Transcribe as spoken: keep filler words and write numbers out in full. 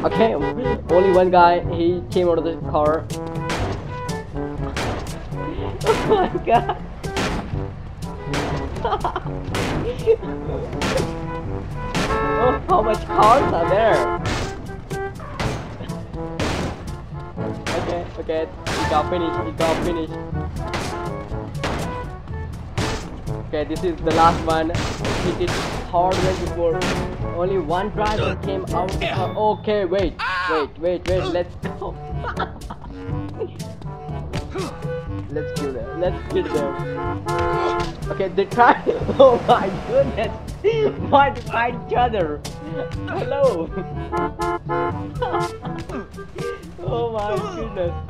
Okay, only one guy, he came out of the car. Oh my god. Oh, how much cars are there? Okay, okay, it got finished, it got finished. Okay, this is the last one. He did hard way before. Only one driver came out of the car. Okay, wait, wait, wait, wait, let's go. Let's kill them, let's kill them. Okay, they tried. Oh my goodness. Why they fight each other? Hello. Oh my goodness.